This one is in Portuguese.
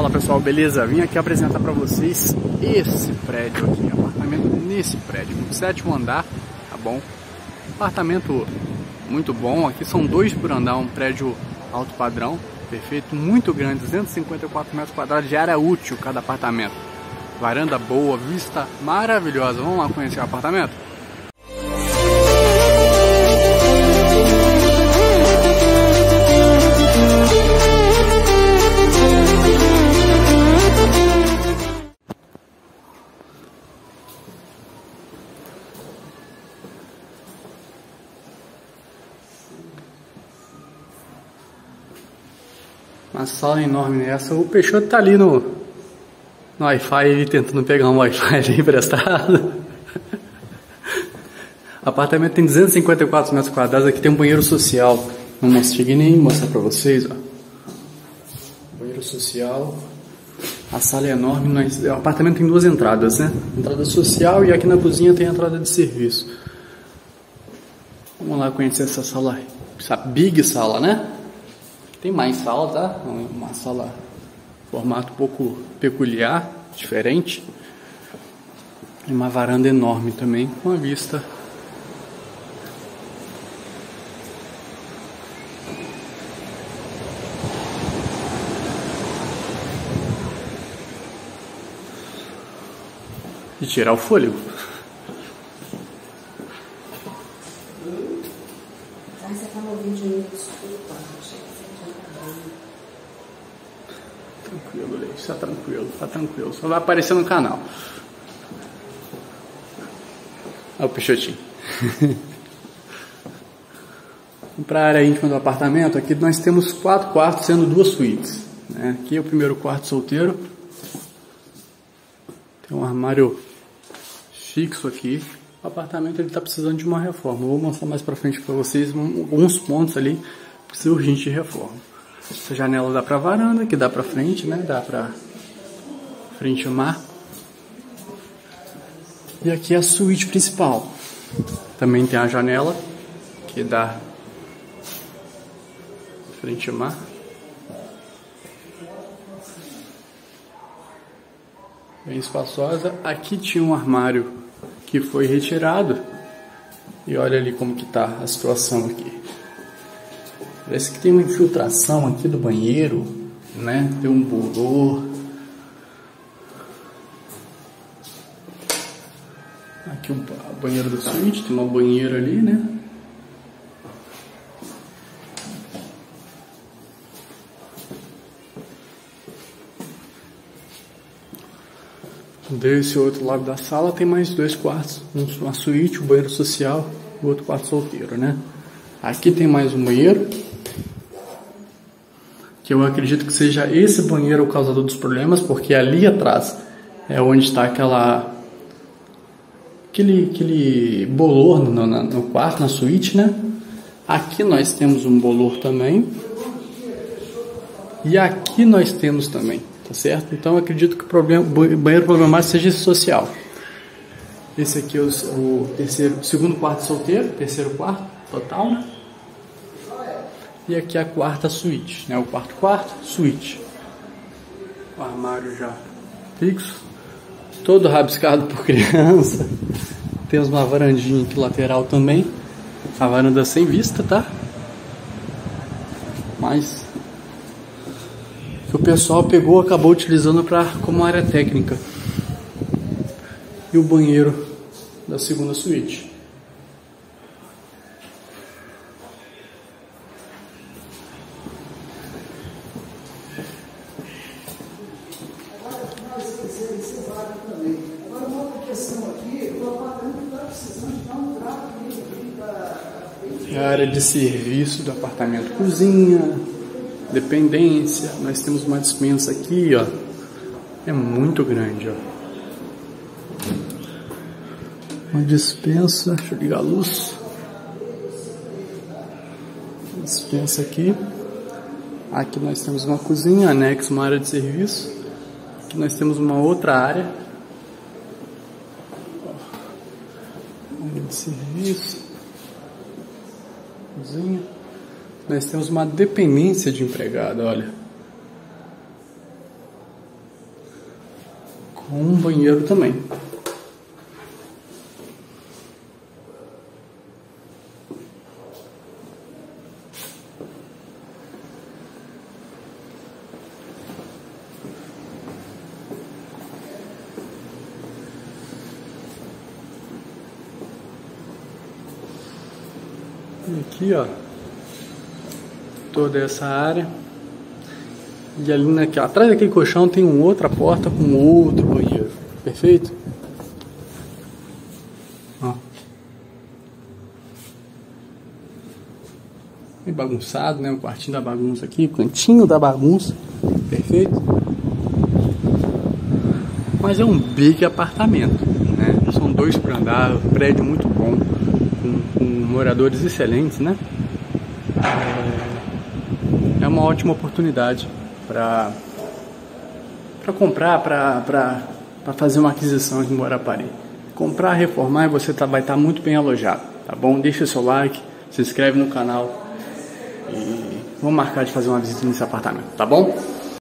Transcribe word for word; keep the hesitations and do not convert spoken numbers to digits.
Fala pessoal, beleza? Vim aqui apresentar para vocês esse prédio aqui, apartamento nesse prédio, no sétimo andar, tá bom? Apartamento muito bom, aqui são dois por andar, um prédio alto padrão, perfeito, muito grande, duzentos e cinquenta e quatro metros quadrados de área útil cada apartamento. Varanda boa, vista maravilhosa, vamos lá conhecer o apartamento? Uma sala enorme nessa. O Peixoto tá ali no, no Wi-Fi, ele tentando pegar um Wi-Fi ali emprestado. O apartamento tem duzentos e cinquenta e quatro metros quadrados. Aqui tem um banheiro social. Não cheguei nem a mostrar pra vocês, ó. Banheiro social. A sala é enorme. Nós, o apartamento tem duas entradas, né? Entrada social e aqui na cozinha tem a entrada de serviço. Vamos lá conhecer essa sala. Essa big sala, né? Tem mais sala, tá? Uma sala formato um pouco peculiar, diferente. E uma varanda enorme também, com a vista. De tirar o fôlego. Você tá no vídeo, desculpa. Tranquilo, Leite, tá tranquilo, tá tranquilo. Só vai aparecer no canal. Olha o Peixotinho. Para a área íntima do apartamento, aqui nós temos quatro quartos, sendo duas suítes, né? Aqui é o primeiro quarto solteiro. Tem um armário fixo aqui. O apartamento ele tá precisando de uma reforma. Eu vou mostrar mais para frente para vocês alguns pontos ali que precisa urgente de reforma. Essa janela dá para varanda, que dá para frente, né? Dá para frente ao mar. E aqui é a suíte principal. Também tem a janela que dá frente ao mar. Bem espaçosa. Aqui tinha um armário que foi retirado. E olha ali como que tá a situação aqui. Parece que tem uma infiltração aqui do banheiro, né? Tem um bolor. Aqui o banheiro da suíte, tem uma banheira ali, né? Desse outro lado da sala tem mais dois quartos, uma suíte, um banheiro social e outro quarto solteiro, né? Aqui tem mais um banheiro, que eu acredito que seja esse banheiro o causador dos problemas, porque ali atrás é onde está aquela aquele, aquele bolor no, no, no quarto, na suíte, né? Aqui nós temos um bolor também, e aqui nós temos também, tá certo? Então eu acredito que o, problema, o banheiro problemático seja esse social. Esse aqui é o, o terceiro, segundo quarto solteiro, terceiro quarto total, né? E aqui a quarta suíte, né? O quarto quarto, suíte. O armário já fixo, todo rabiscado por criança. Temos uma varandinha aqui lateral também. A varanda sem vista, tá? Mas que o pessoal pegou, acabou utilizando para como área técnica. E o banheiro da segunda suíte. Agora, uma outra questão aqui, o apartamento está precisando de dar um trato aqui para... É a área de serviço do apartamento, cozinha, dependência. Nós temos uma despensa aqui, ó. É muito grande, ó. Uma despensa, deixa eu ligar a luz. Despensa aqui. Aqui nós temos uma cozinha, anexo, uma área de serviço. Aqui nós temos uma outra área. Área de serviço. Cozinha. Nós temos uma dependência de empregado, olha. com um banheiro também. E aqui, ó, toda essa área. E ali naquele, atrás daquele colchão tem uma outra porta com outro banheiro. Perfeito? Ó. Bem bagunçado, né? O quartinho da bagunça aqui, o cantinho da bagunça. Perfeito? Mas é um big apartamento, né? São dois por andar, prédio muito bom, com, com moradores excelentes, né? É, é uma ótima oportunidade para para comprar, para fazer uma aquisição aqui em Guarapari. Comprar, reformar e você tá, vai estar tá muito bem alojado, tá bom? Deixa seu like, se inscreve no canal e vamos marcar de fazer uma visita nesse apartamento, tá bom?